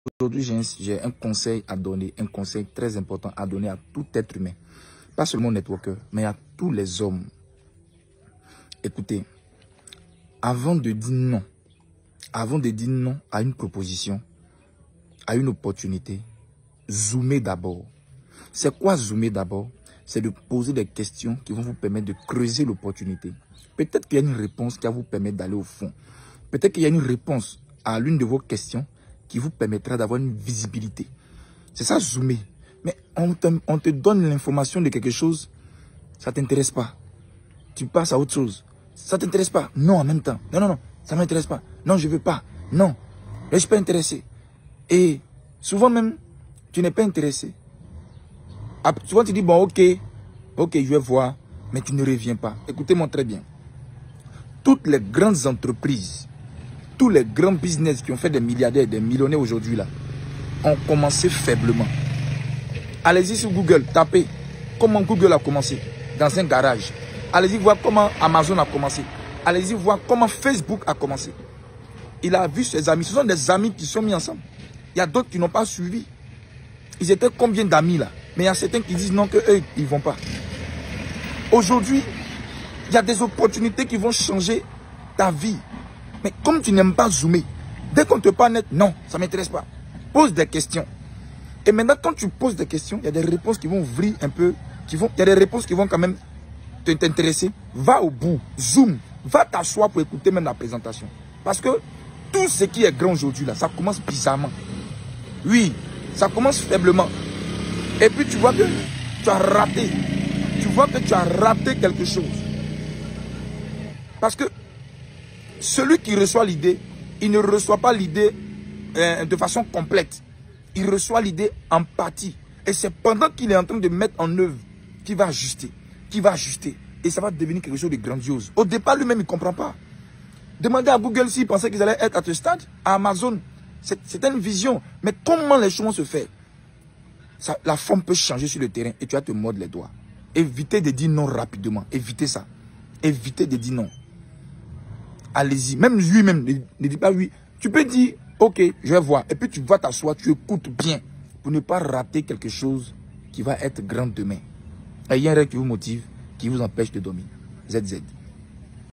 Aujourd'hui, j'ai un conseil à donner, un conseil très important à donner à tout être humain. Pas seulement aux networkers, mais à tous les hommes. Écoutez, avant de dire non à une proposition, à une opportunité, zoomez d'abord. C'est quoi zoomer d'abord? C'est de poser des questions qui vont vous permettre de creuser l'opportunité. Peut-être qu'il y a une réponse qui va vous permettre d'aller au fond. Peut-être qu'il y a une réponse à l'une de vos questions qui vous permettra d'avoir une visibilité. C'est ça, zoomer. Mais on te donne l'information de quelque chose, ça ne t'intéresse pas. Tu passes à autre chose. Ça ne t'intéresse pas. Non, en même temps. Non, non, non, ça ne m'intéresse pas. Non, je ne veux pas. Non, je ne suis pas intéressé. Et souvent même, tu n'es pas intéressé. Souvent, tu dis, bon, ok, je vais voir, mais tu ne reviens pas. Écoutez-moi très bien. Toutes les grandes entreprises, tous les grands business qui ont fait des milliardaires, des millionnaires aujourd'hui, là, ont commencé faiblement. Allez-y sur Google, tapez comment Google a commencé, dans un garage. Allez-y voir comment Amazon a commencé. Allez-y voir comment Facebook a commencé. Il a vu ses amis. Ce sont des amis qui sont mis ensemble. Il y a d'autres qui n'ont pas suivi. Ils étaient combien d'amis là? Mais il y a certains qui disent non, qu'eux, ils ne vont pas. Aujourd'hui, il y a des opportunités qui vont changer ta vie. Mais comme tu n'aimes pas zoomer, dès qu'on te parle net, non, ça ne m'intéresse pas. Pose des questions. Et maintenant, quand tu poses des questions, il y a des réponses qui vont ouvrir un peu. Il y a des réponses qui vont quand même t'intéresser. Va au bout, zoom, va t'asseoir pour écouter même la présentation. Parce que tout ce qui est grand aujourd'hui, là, ça commence bizarrement. Oui, ça commence faiblement. Et puis tu vois que tu as raté. Tu vois que tu as raté quelque chose. Parce que celui qui reçoit l'idée, il ne reçoit pas l'idée de façon complète. Il reçoit l'idée en partie. Et c'est pendant qu'il est en train de mettre en œuvre qu'il va ajuster. Et ça va devenir quelque chose de grandiose. Au départ, lui-même, il ne comprend pas. Demandez à Google s'il pensait qu'ils allaient être à ce stade, à Amazon. C'était une vision. Mais comment les choses vont se faire? La forme peut changer sur le terrain et tu vas te mordre les doigts. Évitez de dire non rapidement. Évitez ça. Évitez de dire non. Allez-y. Même lui-même, ne dit pas oui. Tu peux dire, ok, je vais voir. Et puis tu vas t'asseoir, tu écoutes bien. Pour ne pas rater quelque chose qui va être grand demain. Et il y a un rêve qui vous motive, qui vous empêche de dormir. ZZ.